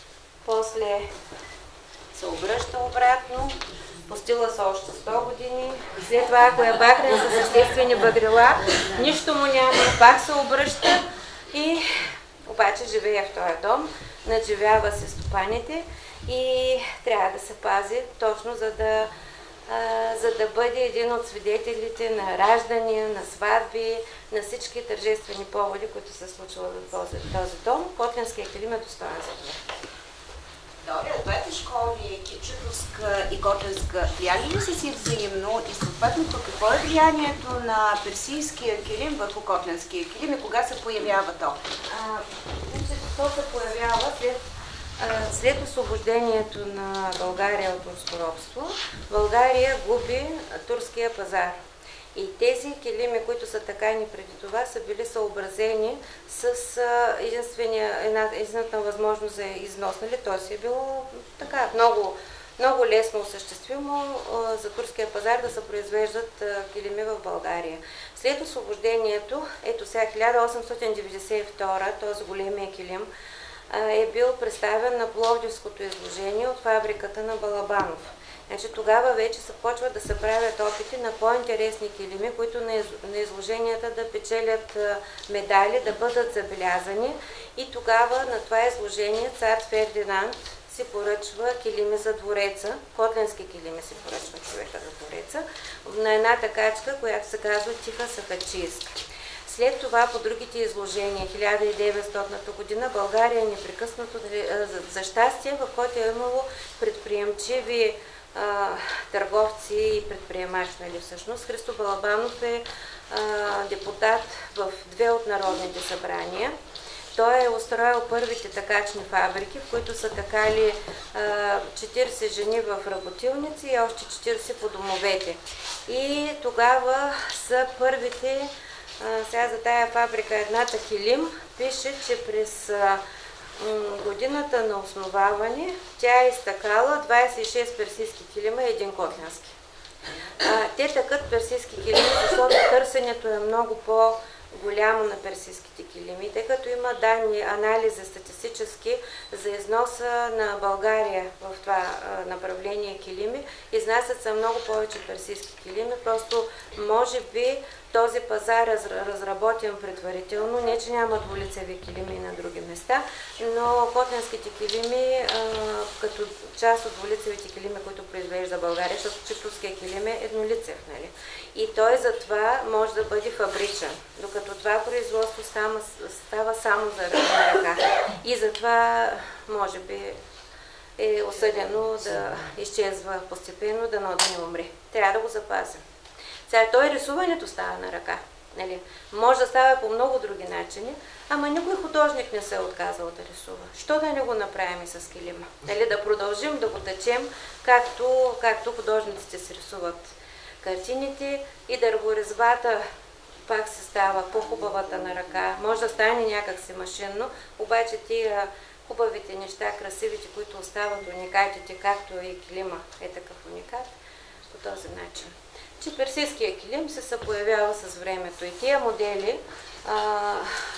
после се обръща обратно, постила се още сто години, след това, ако е бакрен с естествени бъгрила, нищо му няма, пак се обръща и обаче живее в този дом, надживява се стопаните и трябва да се пази точно за да, а, за да бъде един от свидетелите на раждания, на сватби, на всички тържествени поводи, които се случват в този, този дом. Котлянския килим е достоен за това. Добре, двете школи, Чипровска и Котлянска, влияли ли са си взаимно и съответното какво е влиянието на персийския килим върху котлянския килим и кога се появява то? А, то се появява след, а, след освобождението на България от турско робство. България губи турския пазар. И тези килими, които са такани преди това, са били съобразени с единствения, една, единствената възможност за износ. Нали? То си е било така много много лесно осъществимо за турския пазар да се произвеждат килими в България. След освобождението, ето сега хиляда осемстотин деветдесет и втора, този големия килим, е бил представен на Пловдивското изложение от фабриката на Балабанов. Значи, тогава вече се почват да се правят опити на по-интересни килими, които на изложенията да печелят медали, да бъдат забелязани. И тогава на това изложение цар Фердинанд си поръчва килими за двореца, котлянски килими си поръчва човека за двореца, на една такачка, която се казва Тиха Сахачийска. След това по другите изложения, хиляда и деветстотната година, България е непрекъснато, за щастие, в който е имало предприемчиви а, търговци и предприемачи, нали, всъщност. Христо Балабанов е а, депутат в две от народните събрания. Той е устроил първите такачни фабрики, в които са такали а, четиридесет жени в работилници и още четиридесет по домовете. И тогава са първите. А, сега за тая фабрика едната килим пише, че през а, м, годината на основаване тя е изтакала двадесет и шест персийски килима и един котлянски. А, те такът персийски килими, защото търсенето е много по-голямо на персийските килими, тъй като има данни, анализи статистически за износа на България в това а, направление килими. Изнасят са много повече персийски килими, просто може би този пазар е разработен предварително, не че няма двулицеви килими на други места, но котлянските килими, а, като част от двулицевите килими, които произвежда България, защото читовския килим е еднолицев, нали? И той затова може да бъде фабричен, докато това производство става, става само за ръка. И затова, може би, е осъдено да изчезва постепенно, да но да не умре. Трябва да го запазим. Сега той рисуването става на ръка. Нали? Може да става по много други начини, ама никой художник не се е отказал да рисува. Що да не го направим и с килима? Нали? Да продължим да го течем, както, както художниците се рисуват картините и дърворезбата пак се става по-хубавата на ръка. Може да стане някак си машинно, обаче тия хубавите неща, красивите, които остават уникатите, както и килима е такъв уникат, по този начин. Че персийския килим се се появява с времето и тия модели, а,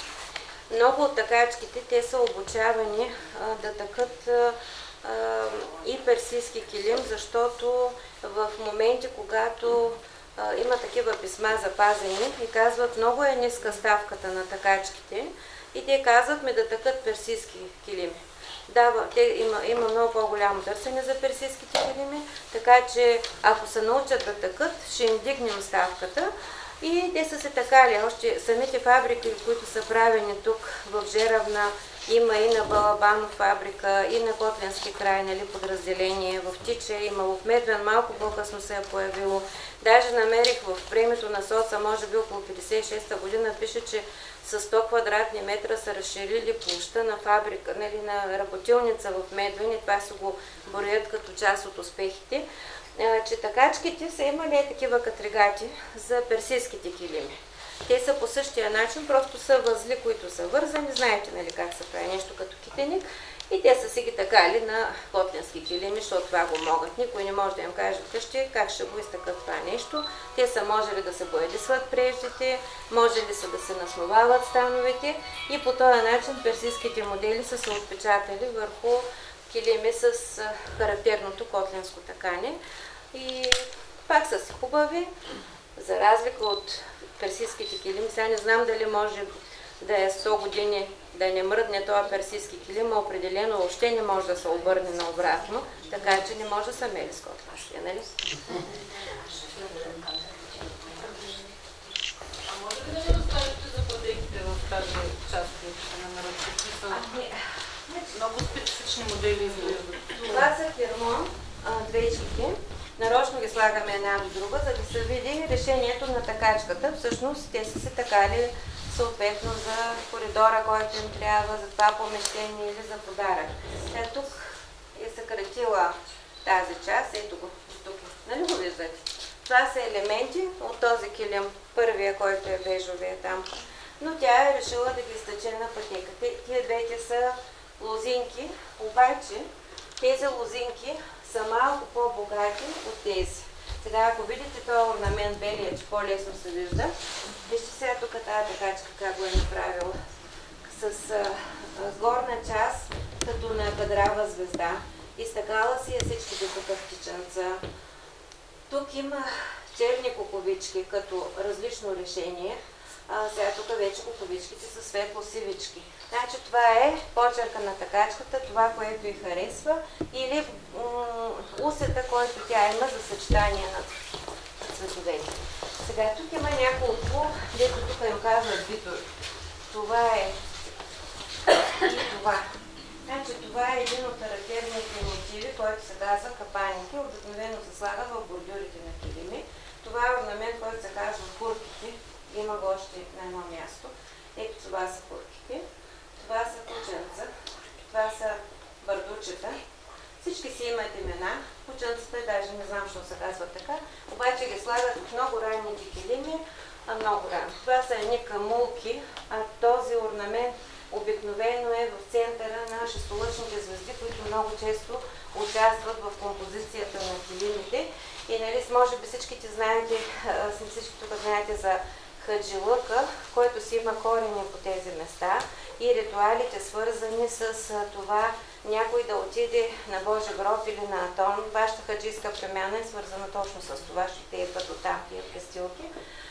много от такачките, те са обучавани а, да такът а, а, и персийски килим, защото в моменти, когато а, има такива писма запазени и казват, много е ниска ставката на такачките и те казват ми да такът персийски килими. Да, те има, има много по-голямо търсене за персийските килими, така че ако се научат да такът, ще им дигнем ставката. И те са се такали. Още самите фабрики, които са правени тук в Жеравна, има и на Балабанов фабрика, и на Котлянски край, нали, подразделение. В Тиче имало, в Медвен малко по-късно се е появило. Даже намерих в премието на соца, може би около петдесет и шеста година, пише, че с сто квадратни метра са разширили площта на фабрика, нали, на работилница в Медвен, и това се го броят като част от успехите, а, че такачките са имали такива катригати за персийските килими. Те са по същия начин, просто са възли, които са вързани, знаете, нали, как се прави нещо като китеник, и те са си ги такали на котлянски килими, защото това го могат. Никой не може да им каже вкъщи как ще го изтъкат това нещо. Те са можели да се боядисват преждите, можели са да се насновават становете и по този начин персийските модели са се отпечатали върху килими с характерното котлянско такане. И пак са си хубави, за разлика от персийските килими. Сега не знам дали може да е сто години да не мръдне този персийски килим, а определено въобще не може да се обърне наобратно, така че не може да се мери с котлянския, нали? А може ли да ни разкажете за пътеките в тази част на народите? Много специфични модели изглеждат. Това са хермон, двечките. Нарочно ги слагаме една до друга, за да се види решението на такачката. Всъщност те са се такали съответно за коридора, който им трябва, за това помещение или за подарък. Е, тук е съкратила тази част, ето го, тук, нали го виждате? Това са елементи от този килим, първия, който е бежовия там. Но тя е решила да ги изтъче на пътека. Тия двете са лозинки, обаче тези лозинки са малко по-богати от тези. Сега, ако видите този орнамент белия, че по-лесно се вижда, вижте сега тук тази такачка как го е направила. С а, горна част, като на кадрава звезда. Изтъкала си е всичките тук птиченца. Тук има черни куковички, като различно решение. А, сега тук вече куковичките са светло-сивички. Значи това е почерка на такачката, това, което й харесва, или усета, който тя има за съчетание на цветовете. Сега тук има няколко, дето тук им казват битови. Това е и това. Значи това е един от характерните мотиви, който се казва капаните. Обикновено се слага в бордюрите на килими. Това е орнамент, който се казва курките. Има го още на едно място. Ето това са курките. Това са кученца. Това са бардучета. Всички си имат имена. Кученцата даже не знам, защо се казва така. Обаче ги слагат в много ранните килими, а много рано. Това са едни камулки, а този орнамент обикновено е в центъра на шестолъчните звезди, които много често участват в композицията на килимите. И нали, може би всичките знаете, всички тук знаете за Хаджилъка, който си има корени по тези места и ритуалите свързани с това някой да отиде на Божи гроб или на Атон. Вашата хаджийска премяна е свързана точно с това, ще те идват от там тия престилки.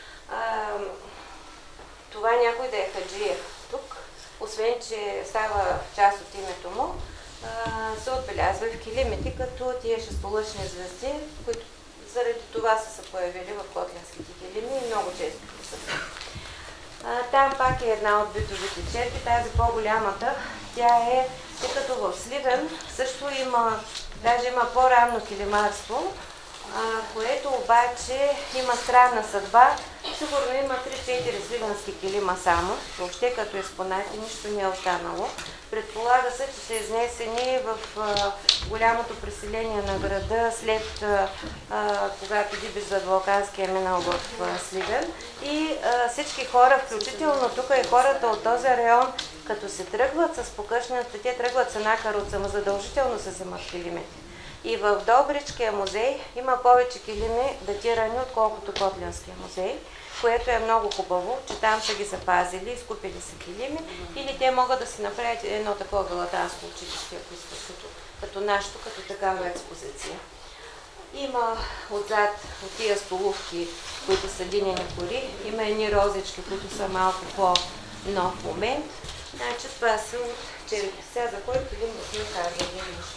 Това някой да е хаджия тук, освен че става част от името му, се отбелязва и в килимите, като тия шестолъчни звезди, които заради това са се появили в котлинските килими и много често са. Там пак е една от битовите черпи, тази по-голямата. Тя е, тъй като в Сливен също има, даже има по-ранно килимарство, което обаче има странна съдба. Сигурно има три-четири сливенски килима само, въобще като експонати нищо не е останало. Предполага се, че са изнесени в а, голямото преселение на града след а, а, когато Дибиш Задвалкански е минал в а, Сливен. И а, всички хора, включително тук и хората от този район, като се тръгват с покъшната, те тръгват с една каруца, но задължително се вземат килимите. И в Добричкия музей има повече килими датирани, отколкото Котлинския музей, което е много хубаво, че там са ги запазили, изкупили са килими, или те могат да си направят едно такова галатанско училище, ако искат, като, като нашето, като такава експозиция. Има отзад от тия столовки, които са динени кори, има едни розички, които са малко по-нов момент. Значи това са от черепи. Сега за кой килим да сме казали нещо?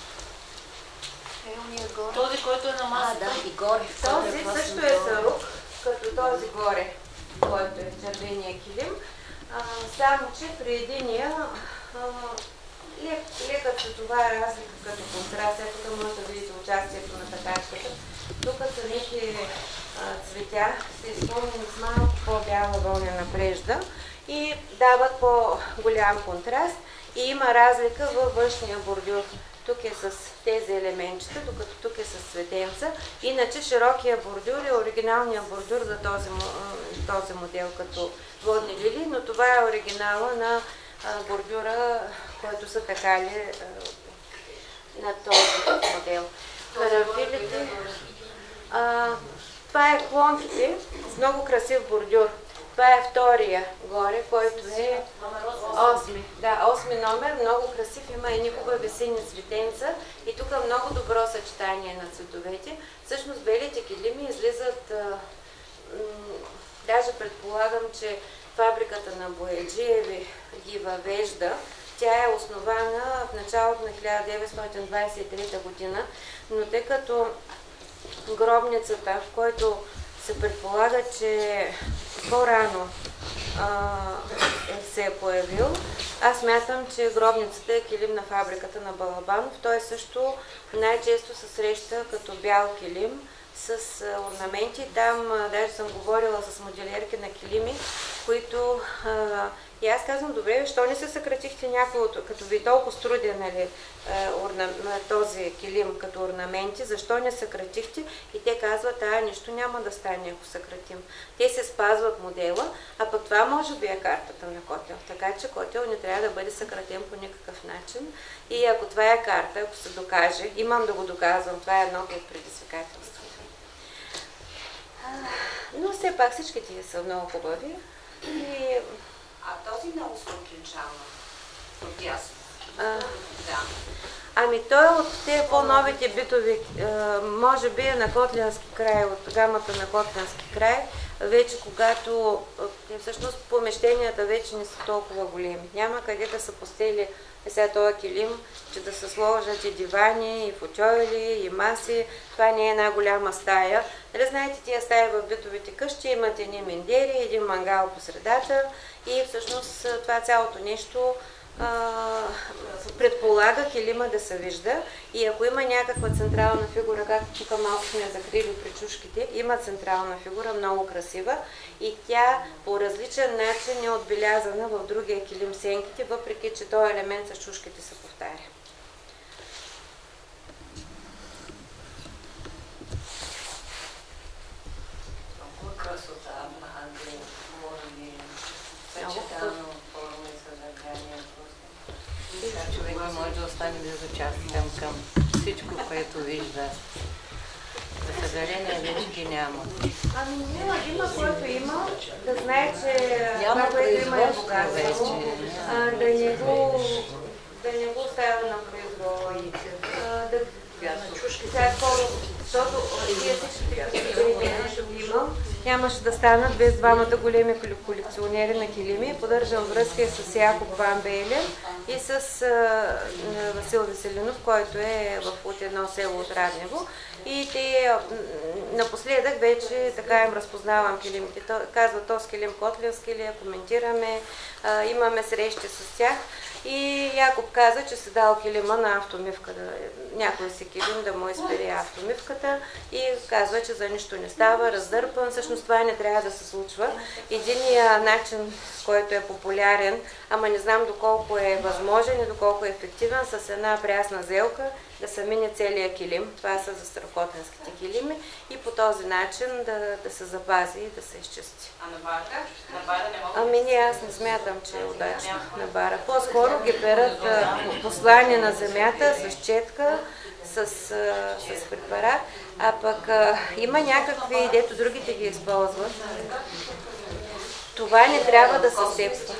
Този, който е на масата. А, да, и горе. Този също е сарук, като този горе, който е червения килим. А, само, че при единия лек, лека цветова разлика като контраст. Ето тук може да видите участието на такачката. Тук самите цветя се изпълнени с малко по-бяла вълнена прежда и дават по-голям контраст. И има разлика във външния бордюр. Тук е с тези елементчета, докато тук е с цветенца. Иначе широкия бордюр е оригиналният бордюр за този, този модел като водни лилии, но това е оригинала на бордюра, който са такали на този модел. Каравилите, а, това е клонките с много красив бордюр. Това е втория горе, който е осми. Да, осми номер, много красив, има и хубави сини цветенца и тук много добро съчетание на цветовете. Всъщност белите килими излизат, а, даже предполагам, че фабриката на Бояджиеви ги въвежда. Тя е основана в началото на хиляда деветстотин двадесет и трета година, но тъй като гробницата, в който се предполага, че по-рано се е появил, аз смятам, че гробницата е килим на фабриката на Балабанов. Той също най-често се среща като бял килим с орнаменти. Там а, даже съм говорила с моделерки на килими, които а, и аз казвам, добре, защо не се съкратихте някой от, като ви толкова струдя, нали, орна, този килим като орнаменти, защо не съкратихте? И те казват, а нищо няма да стане, ако съкратим. Те се спазват модела, а пък това може би е картата на Котел. Така че Котел не трябва да бъде съкратен по никакъв начин. И ако това е карта, ако се докаже, имам да го доказвам, това е едното от предизвикателствата. Но все пак всички тия са много хубави. И... А този много се отличава от ясно. Да. Ами той от тези по-новите битови, може би е на Котлянски край, от гамата на Котлянски край, вече когато всъщност помещенията вече не са толкова големи. Няма къде да са постели сега този килим, че да се сложат и дивани, и футойли, и маси. Това не е една голяма стая. Нали знаете, тия стаи в битовите къщи имат едни миндери, един мангал по средата и всъщност това цялото нещо предполага килима да се вижда и ако има някаква централна фигура, както тук малко сме закрили причушките, има централна фигура, много красива и тя по различен начин е отбелязана в другия килим сенките, въпреки че този елемент с чушките се повтаря. Много красота, Андрей, може би съчетано форма и съдържание. Така човек не може да остане безучастен към всичко, което вижда. За съжаление, вече ги няма. Ами няма, има, който има, да знае, че няма това, което има е богатство, вече. А, да, не го, да не го оставя на произвол. Да, сега скоро, защото тия всички които ги имам, нямаше да станат без двамата големи колекционери на килими. Поддържам връзка с Якоб Ван Бейлен и с а, Васил Веселинов, който е в от едно село от Раднево. И те напоследък вече така им разпознавам килимите. Казват, този килим Котлянски ли, коментираме, а, имаме срещи с тях. И Якоб каза, че се дал килима на автомивка, да, някой си килим да му изпери автомивката и казва, че за нищо не става, раздърпан. Всъщност това не трябва да се случва. Единият начин, който е популярен, ама не знам доколко е възможен и доколко е ефективен, с една прясна зелка да се мине целия килим. Това са за страхотенските килими и по този начин да, да се запази и да се изчисти. А на барка? На бара не мога? Ами не, аз не смятам, че е удачно на бара. По-скоро ги перат послание на земята с четка, с, с препарат, а пък а, има някакви, дето другите ги използват. Това не трябва да се степва.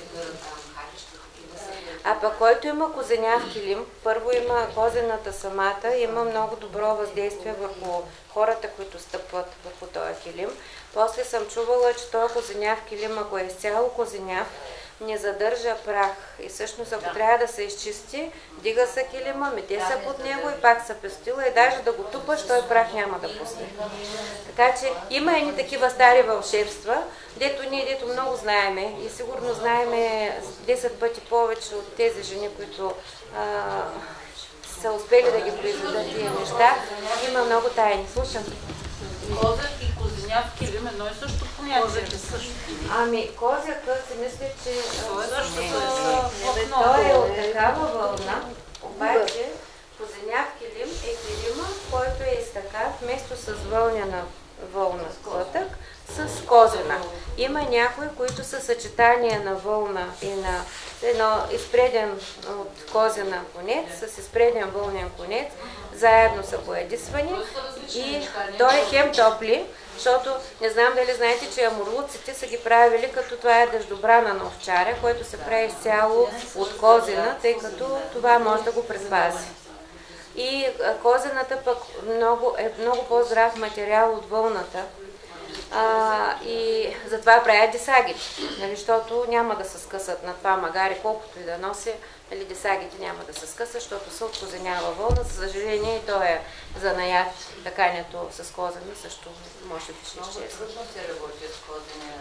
А пък който има козеняв килим, първо има козената самата, има много добро въздействие върху хората, които стъпват върху този килим. После съм чувала, че този козеняв килим, ако е изцяло козеняв, не задържа прах. И всъщност, ако трябва да се изчисти, дига се килима, мете се под него и пак се пестила и даже да го тупаш, той прах няма да пусне. Така че има едни такива стари вълшебства, дето ние дето много знаеме и сигурно знаеме десет пъти повече от тези жени, които а, са успели да ги произведат тия неща. Има много тайни. Слушам. Козък и козеняв килим едно и също понятие. Ами, козякът си мисля, че Също той е от такава вълна, обаче козеняв килим е килима, който е изтъкан вместо с вълняна вълна клътък с козена. Има някои, които са съчетание на вълна и на едно изпреден от козена конец с изпреден вълнен конец, заедно са боядисвани и той е хем топли, защото не знам дали знаете, че амурлуците са ги правили като това е дъждобрана на овчаря, което се прави изцяло от козена, тъй като това може да го предпази. И козената пък много, е много по-здрав материал от вълната. А, и затова правят десагите, нали, защото няма да се скъсат на това магари, колкото и да носи, нали, десагите няма да се скъсат, защото се откозенява вълна. За съжаление и то е занаят, такането с козени също може да ще изчезва. Много трудно се работи с козена,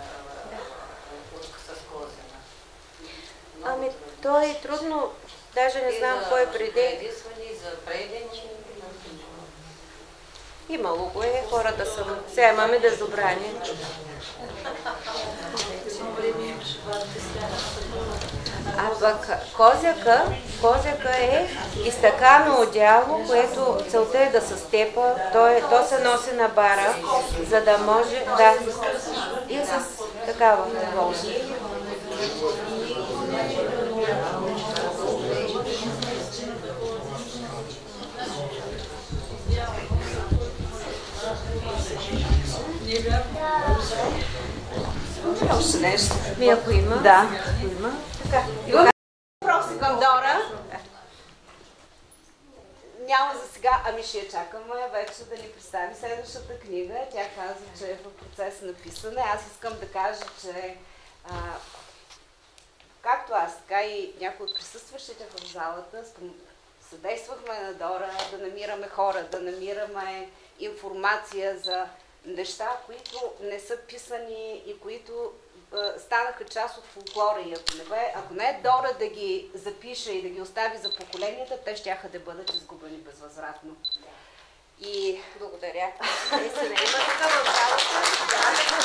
с козена. Ами то е трудно, даже не знам кой преди. За предени. Имало го е, хората са. Сега имаме дезобрание. А пък козяка, козяка е изтъкано одяло, което целта е да се степа. То, е, то се носи на бара, за да може да... И с такава волна. Още нещо. Ми ако има. Да. Ако има. Така. Имаме въпроси към Дора. Няма за сега, ами ще я чакаме вече да ни представи следващата книга. Тя каза, че е в процес на писане. Аз искам да кажа, че а, както аз, така и някои от присъстващите в залата, съдействахме на Дора да намираме хора, да намираме информация за неща, които не са писани и които е, станаха част от фолклора. И ако не, бе, ако не е Дора да ги запише и да ги остави за поколенията, те щяха да бъдат изгубени безвъзвратно. И благодаря. Наистина, има така в залата.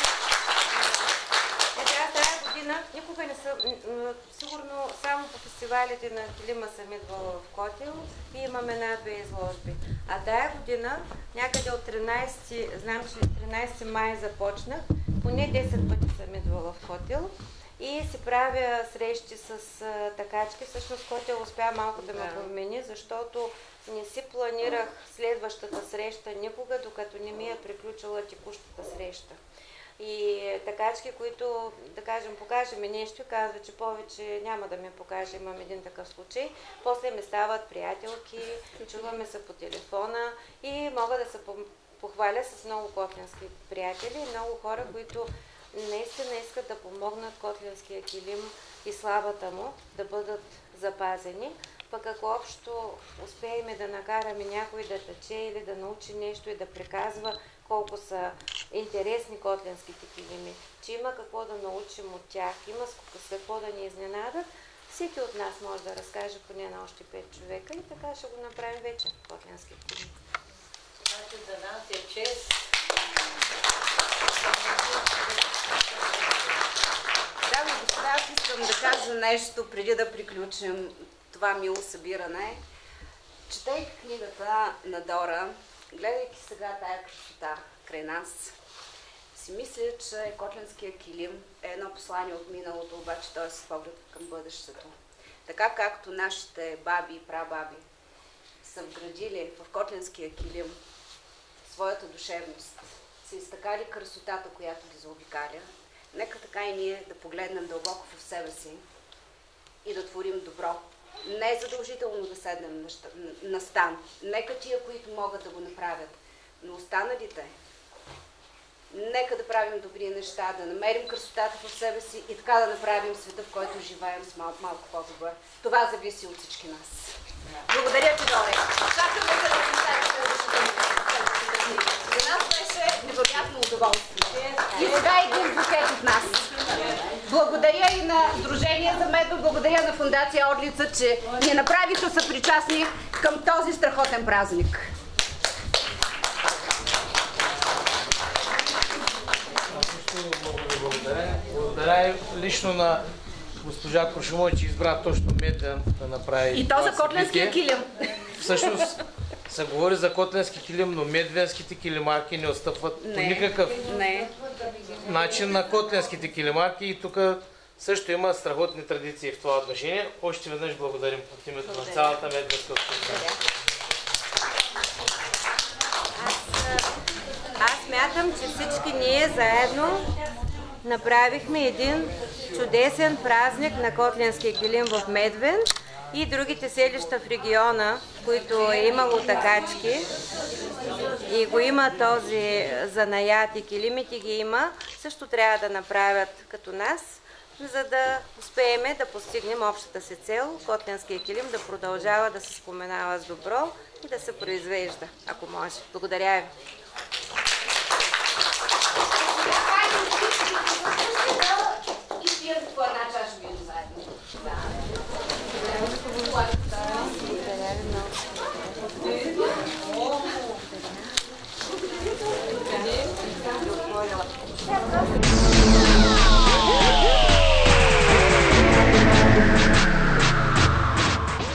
Е, да, тази година никога не съм, сигурно само по фестивалите на килима съм идвала в Котел и имаме една-две изложби. А тая година, някъде от тринайсети, знам, че тринайсети май започнах, поне десет пъти съм идвала в Котел и си правя срещи с а, такачки. Всъщност Котел успя малко да ме промени, защото не си планирах следващата среща никога, докато не ми е приключила текущата среща. И такачки, които, да кажем, покажем нещо, казват, че повече няма да ми покаже, имам един такъв случай. После ми стават приятелки, чуваме се по телефона и мога да се похваля с много котлянски приятели и много хора, които наистина искат да помогнат котлянския килим и славата му да бъдат запазени. Пък ако общо успеем да накараме някой да тече или да научи нещо и да приказва колко са интересни котлянските килими, че има какво да научим от тях, има с какво да ни изненадат, всеки от нас може да разкаже поне на още пет човека и така ще го направим вече котлянски килим. Значи за нас е чест. Дами и господа, аз искам да кажа нещо преди да приключим това мило събиране. Четейки книгата на Дора, гледайки сега тая красота край нас, си мисля, че котлянския килим е едно послание от миналото, обаче той е с поглед към бъдещето. Така както нашите баби и прабаби са вградили в котлянския килим своята душевност, са изтъкали красотата, която ги заобикаля, нека така и ние да погледнем дълбоко в себе си и да творим добро. Не е задължително да седнем на, на стан. Нека тия, които могат да го направят. Но останалите, нека да правим добри неща, да намерим красотата в себе си и така да направим света, в който живеем с малко, малко по-добър. Това зависи от всички нас. Благодаря ти, Доре. Чакаме да представите следващата книга. За нас беше невероятно удоволствие. И сега един букет от нас. Благодаря и на Сдружение за Медо, благодаря на Фондация Орлица, че ни направиха съпричастни към този страхотен празник. Благодаря. Благодаря лично на госпожа Крушумова, че избра точно Медвен да направи. И то за котлянския килим. Всъщност се говори за котлянски килим, но медвенските килимарки не отстъпват по никакъв не. начин на котлянските килимарки и тук също има страхотни традиции в това отношение. Още веднъж благодарим от името на цялата медвенска община. Аз смятам, че всички ние заедно направихме един чудесен празник на котлянския килим в Медвен и другите селища в региона, които е имало такачки и го има този занаят и килимите ги има, също трябва да направят като нас, за да успеем да постигнем общата си цел, котлянския килим да продължава да се споменава с добро и да се произвежда, ако може. Благодаря ви. И пием по една чаша вино заедно. всяка